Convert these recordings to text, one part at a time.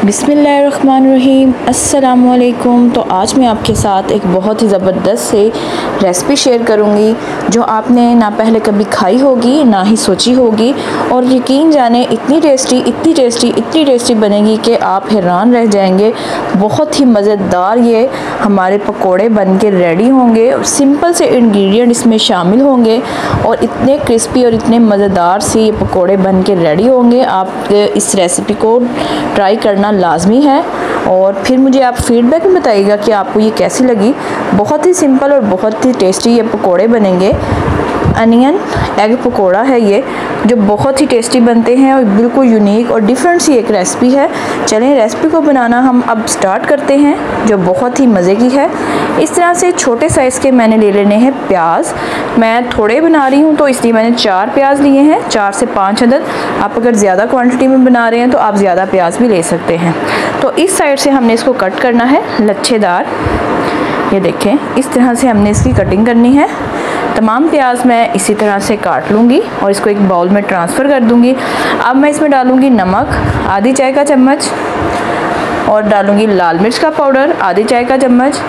बिस्मिल्लाहिर्रहमानिर्रहीम। अस्सलामुअलैकुम। तो आज मैं आपके साथ एक बहुत ही ज़बरदस्त से रेसिपी शेयर करूंगी जो आपने ना पहले कभी खाई होगी ना ही सोची होगी, और यकीन जाने इतनी टेस्टी बनेगी कि आप हैरान रह जाएंगे। बहुत ही मज़ेदार ये हमारे पकोड़े बन के रेडी होंगे। सिंपल से इंग्रेडिएंट इसमें शामिल होंगे और इतने क्रिस्पी और इतने मज़ेदार से ये पकोड़े बन के रेडी होंगे। आप इस रेसिपी को ट्राई करना लाजमी है और फिर मुझे आप फीडबैक में बताइएगा कि आपको ये कैसी लगी। बहुत ही सिंपल और बहुत ही टेस्टी ये पकोड़े बनेंगे। अनियन एग पकोड़ा है ये, जो बहुत ही टेस्टी बनते हैं और बिल्कुल यूनिक और डिफरेंट सी एक रेसिपी है। चलें रेसिपी को बनाना हम अब स्टार्ट करते हैं, जो बहुत ही मज़े की है। इस तरह से छोटे साइज़ के मैंने ले लेने हैं प्याज। मैं थोड़े बना रही हूँ तो इसलिए मैंने 4 प्याज लिए हैं, 4 से 5 अदद। आप अगर ज़्यादा क्वांटिटी में बना रहे हैं तो आप ज़्यादा प्याज भी ले सकते हैं। तो इस साइड से हमने इसको कट करना है लच्छेदार। ये देखें, इस तरह से हमने इसकी कटिंग करनी है। तमाम प्याज मैं इसी तरह से काट लूँगी और इसको एक बाउल में ट्रांसफ़र कर दूँगी। अब मैं इसमें डालूँगी नमक आधी चाय का चम्मच और डालूँगी लाल मिर्च का पाउडर आधी चाय का चम्मच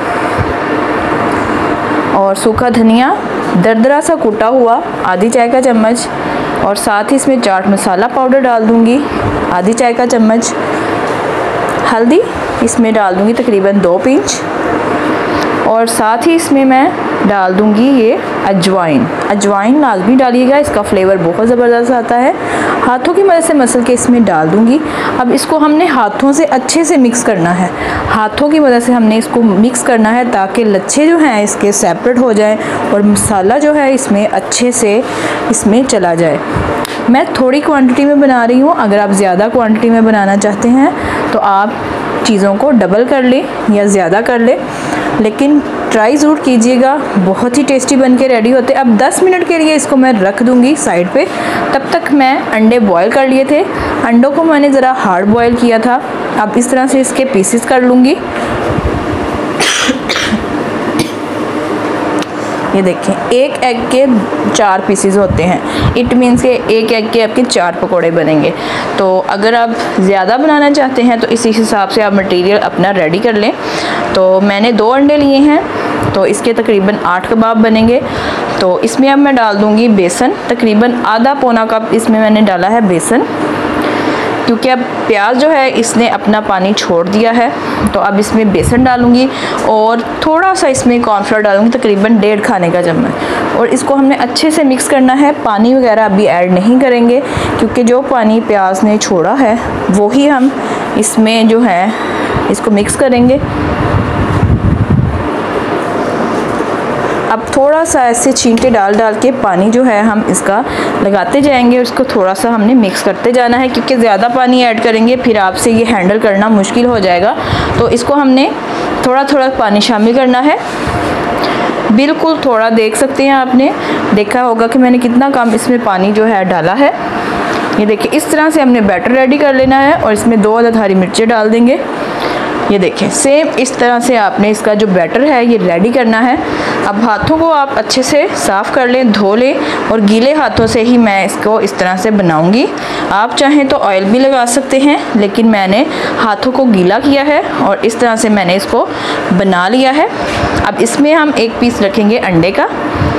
और सूखा धनिया दरदरा सा कूटा हुआ आधी चाय का चम्मच, और साथ ही इसमें चाट मसाला पाउडर डाल दूँगी आधी चाय का चम्मच। हल्दी इसमें डाल दूँगी तकरीबन 2 पिंच, और साथ ही इसमें मैं डाल दूँगी ये अजवाइन लाजमी डालिएगा, इसका फ्लेवर बहुत ज़बरदस्त आता है। हाथों की मदद से मसल के इसमें डाल दूँगी। अब इसको हमने हाथों से अच्छे से मिक्स करना है। हाथों की मदद से हमने इसको मिक्स करना है ताकि लच्छे जो हैं इसके सेपरेट हो जाएं और मसाला जो है इसमें अच्छे से इसमें चला जाए। मैं थोड़ी क्वांटिटी में बना रही हूँ, अगर आप ज़्यादा क्वांटिटी में बनाना चाहते हैं तो आप चीज़ों को डबल कर लें या ज़्यादा कर लें, लेकिन ट्राई ज़रूर कीजिएगा। बहुत ही टेस्टी बन के रेडी होते हैं। अब 10 मिनट के लिए इसको मैं रख दूँगी साइड पे। तब तक मैं अंडे बॉयल कर लिए थे। अंडों को मैंने ज़रा हार्ड बॉयल किया था। अब इस तरह से इसके पीसेस कर लूँगी। ये देखें, एक एग के 4 पीसेस होते हैं। इट मीन्स के एक एग के आपके 4 पकोड़े बनेंगे। तो अगर आप ज़्यादा बनाना चाहते हैं तो इसी हिसाब से आप मटेरियल अपना रेडी कर लें। तो मैंने 2 अंडे लिए हैं, तो इसके तकरीबन 8 कबाब बनेंगे। तो इसमें अब मैं डाल दूँगी बेसन, तकरीबन आधा पौना कप इसमें मैंने डाला है बेसन, क्योंकि अब प्याज जो है इसने अपना पानी छोड़ दिया है। तो अब इसमें बेसन डालूंगी और थोड़ा सा इसमें कॉर्नफ्लोर डालूंगी, तकरीबन 1.5 खाने का चम्मच, और इसको हमने अच्छे से मिक्स करना है। पानी वगैरह अभी ऐड नहीं करेंगे, क्योंकि जो पानी प्याज ने छोड़ा है वो ही हम इसमें जो है इसको मिक्स करेंगे। अब थोड़ा सा ऐसे छींटे डाल के पानी जो है हम इसका लगाते जाएंगे और इसको थोड़ा सा हमने मिक्स करते जाना है, क्योंकि ज़्यादा पानी ऐड करेंगे फिर आपसे ये हैंडल करना मुश्किल हो जाएगा। तो इसको हमने थोड़ा पानी शामिल करना है। बिल्कुल थोड़ा देख सकते हैं, आपने देखा होगा कि मैंने कितना कम इसमें पानी जो है डाला है। ये देखिए, इस तरह से हमने बैटर रेडी कर लेना है और इसमें 2 अदद हरी मिर्चें डाल देंगे। ये देखें, सेम इस तरह से आपने इसका जो बैटर है ये रेडी करना है। अब हाथों को आप अच्छे से साफ़ कर लें, धो लें, और गीले हाथों से ही मैं इसको इस तरह से बनाऊंगी। आप चाहें तो ऑयल भी लगा सकते हैं, लेकिन मैंने हाथों को गीला किया है और इस तरह से मैंने इसको बना लिया है। अब इसमें हम एक पीस रखेंगे अंडे का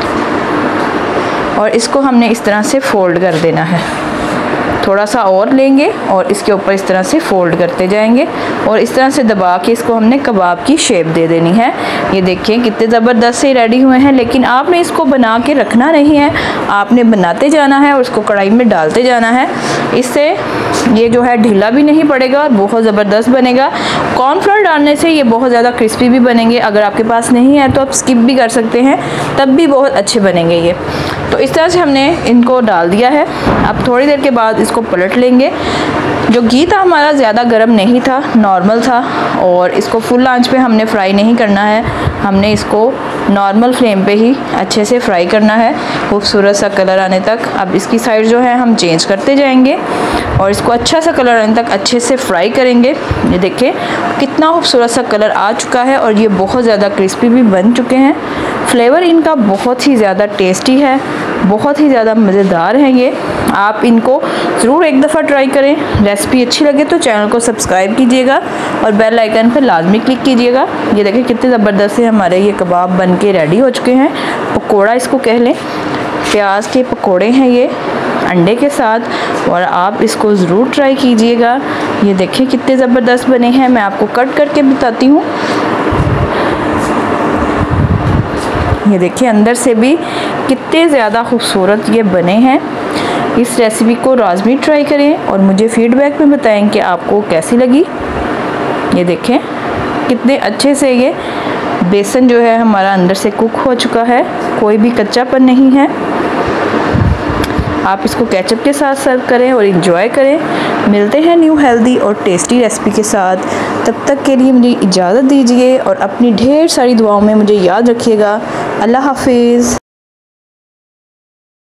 और इसको हमने इस तरह से फोल्ड कर देना है। थोड़ा सा और लेंगे और इसके ऊपर इस तरह से फोल्ड करते जाएंगे और इस तरह से दबा के इसको हमने कबाब की शेप दे देनी है। ये देखिए कितने ज़बरदस्त से रेडी हुए हैं, लेकिन आपने इसको बना के रखना नहीं है, आपने बनाते जाना है और उसको कढ़ाई में डालते जाना है। इससे ये जो है ढीला भी नहीं पड़ेगा और बहुत ज़बरदस्त बनेगा। कॉर्नफ्लोर डालने से ये बहुत ज़्यादा क्रिस्पी भी बनेंगे। अगर आपके पास नहीं है तो आप स्किप भी कर सकते हैं, तब भी बहुत अच्छे बनेंगे ये। तो इस तरह से हमने इनको डाल दिया है। अब थोड़ी देर के बाद इसको पलट लेंगे। जो घी था हमारा ज़्यादा गर्म नहीं था, नॉर्मल था, और इसको फुल आंच पे हमने फ्राई नहीं करना है। हमने इसको नॉर्मल फ्लेम पे ही अच्छे से फ्राई करना है, खूबसूरत सा कलर आने तक। अब इसकी साइड जो है हम चेंज करते जाएंगे और इसको अच्छा सा कलर आने तक अच्छे से फ्राई करेंगे। ये देखें कितना खूबसूरत सा कलर आ चुका है और ये बहुत ज़्यादा क्रिस्पी भी बन चुके हैं। फ्लेवर इनका बहुत ही ज़्यादा टेस्टी है, बहुत ही ज़्यादा मज़ेदार है ये। आप इनको ज़रूर एक दफ़ा ट्राई करें। रेसिपी अच्छी लगे तो चैनल को सब्सक्राइब कीजिएगा और बेल आइकन पर लाजमी क्लिक कीजिएगा। ये देखिए कितने ज़बरदस्त से हमारे ये कबाब बन के रेडी हो चुके हैं। पकोड़ा इसको कह लें, प्याज के पकोड़े हैं ये अंडे के साथ, और आप इसको ज़रूर ट्राई कीजिएगा। ये देखिए कितने ज़बरदस्त बने हैं। मैं आपको कट करके बताती हूँ। ये देखिए अंदर से भी कितने ज़्यादा खूबसूरत ये बने हैं। इस रेसिपी को लाज़मी ट्राई करें और मुझे फ़ीडबैक में बताएं कि आपको कैसी लगी। ये देखें कितने अच्छे से ये बेसन जो है हमारा अंदर से कुक हो चुका है, कोई भी कच्चापन नहीं है। आप इसको केचप के साथ सर्व करें और एंजॉय करें। मिलते हैं न्यू हेल्दी और टेस्टी रेसिपी के साथ। तब तक के लिए मुझे इजाज़त दीजिए और अपनी ढेर सारी दुआओं में मुझे याद रखिएगा। अल्लाह हाफिज़।